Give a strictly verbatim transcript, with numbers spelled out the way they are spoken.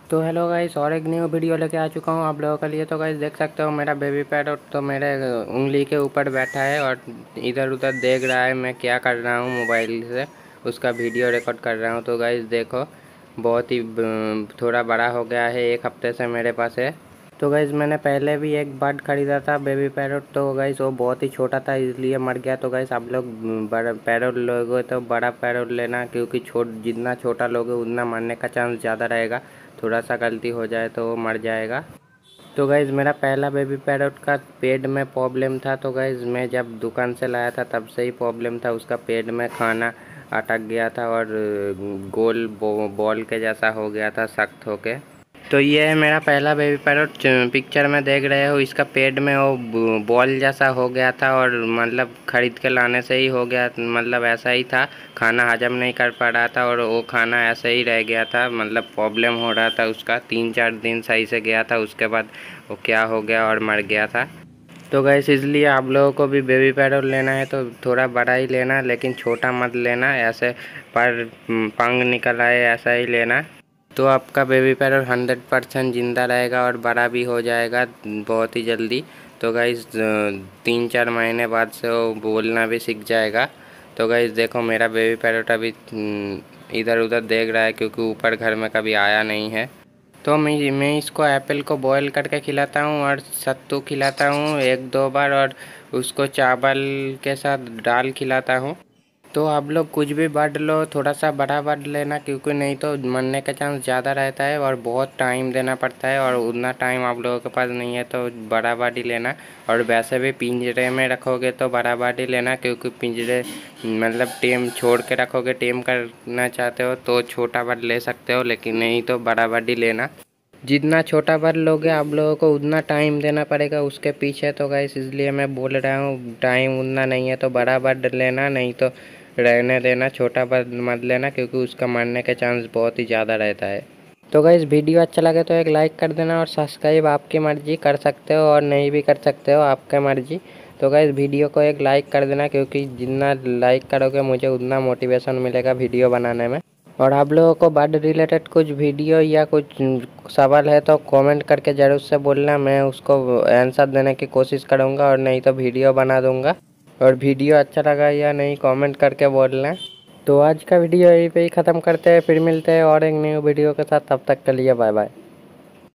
तो hello guys, और एक न्यू वीडियो लेके आ चुका हूँ आप लोगों के लिए। तो गाइस देख सकते हो मेरा बेबी पैरट तो मेरे उंगली के ऊपर बैठा है और इधर उधर देख रहा है मैं क्या कर रहा हूँ मोबाइल से। उसका वीडियो रिकॉर्ड कर रहा हूँ। तो गाइस देखो, बहुत ही ब- थोड़ा बड़ा हो गया है, एक हफ्ते से मेरे पास है। तो गाइस मैंने पहले भी एक बर्ड खरीदा था बेबी पैरट। तो गाइस वो बहुत ही छोटा था इसलिए मर गया। तो गाइस आप लोग बड़ा पैरट लोगे तो बड़ा पैरट लेना, क्योंकि छोट जितना छोटा लोगे उतना मरने का चांस ज़्यादा रहेगा। थोड़ा सा गलती हो जाए तो वो मर जाएगा। तो गाइज़ मेरा पहला बेबी पैरट का पेट में प्रॉब्लम था। तो गाइज़ मैं जब दुकान से लाया था तब से ही प्रॉब्लम था, उसका पेट में खाना अटक गया था और गोल बॉल के जैसा हो गया था, सख्त होके। तो ये है मेरा पहला बेबी पैरट। पिक्चर में देख रहे हो, इसका पेट में वो बॉल जैसा हो गया था और मतलब ख़रीद के लाने से ही हो गया, मतलब ऐसा ही था। खाना हजम नहीं कर पा रहा था और वो खाना ऐसे ही रह गया था, मतलब प्रॉब्लम हो रहा था उसका। तीन चार दिन सही से गया था, उसके बाद वो क्या हो गया और मर गया था। तो गैस इसलिए आप लोगों को भी बेबी पैरट लेना है तो थोड़ा बड़ा ही लेना, लेकिन छोटा मत लेना, ऐसे पर पंख निकल आए ऐसा ही लेना। तो आपका बेबी पैरट हंड्रेड परसेंट ज़िंदा रहेगा और बड़ा भी हो जाएगा बहुत ही जल्दी। तो गाइस तीन चार महीने बाद से वो बोलना भी सीख जाएगा। तो गाइस देखो मेरा बेबी पैरट अभी इधर उधर देख रहा है, क्योंकि ऊपर घर में कभी आया नहीं है। तो मैं मैं इसको एप्पल को बॉयल करके खिलाता हूँ और सत्तू खिलाता हूँ एक दो बार, और उसको चावल के साथ दाल खिलाता हूँ। तो आप लोग कुछ भी बर्ड लो, थोड़ा सा बड़ा बर्ड लेना, क्योंकि नहीं तो मरने का चांस ज़्यादा रहता है और बहुत टाइम देना पड़ता है, और उतना टाइम आप लोगों के पास नहीं है तो बड़ा बर्ड ही लेना। और वैसे भी पिंजरे में रखोगे तो बड़ा बर्ड ही लेना, क्योंकि पिंजरे मतलब टेम छोड़ के रखोगे, टेम करना चाहते हो तो छोटा बर्ड ले सकते हो, लेकिन नहीं तो बड़ा बर्ड ही लेना। जितना छोटा बर्ड लोगे आप लोगों को उतना टाइम देना पड़ेगा उसके पीछे। तो गाइस इसलिए मैं बोल रहा हूँ, टाइम उतना नहीं है तो बड़ा बर्ड लेना, नहीं तो रहने देना, छोटा बर्ड मत लेना, क्योंकि उसका मरने का चांस बहुत ही ज़्यादा रहता है। तो गाइस वीडियो अच्छा लगे तो एक लाइक कर देना, और सब्सक्राइब आपकी मर्ज़ी, कर सकते हो और नहीं भी कर सकते हो, आपकी मर्ज़ी। तो गाइस वीडियो को एक लाइक कर देना, क्योंकि जितना लाइक करोगे मुझे उतना मोटिवेशन मिलेगा वीडियो बनाने में। और आप लोगों को बर्ड रिलेटेड कुछ वीडियो या कुछ सवाल है तो कमेंट करके ज़रूर से बोलना, मैं उसको आंसर देने की कोशिश करूँगा, और नहीं तो वीडियो बना दूँगा। और वीडियो अच्छा लगा या नहीं कमेंट करके बोलना। तो आज का वीडियो यहीं पे ही ख़त्म करते हैं, फिर मिलते हैं और एक न्यू वीडियो के साथ। तब तक के लिए बाय बाय।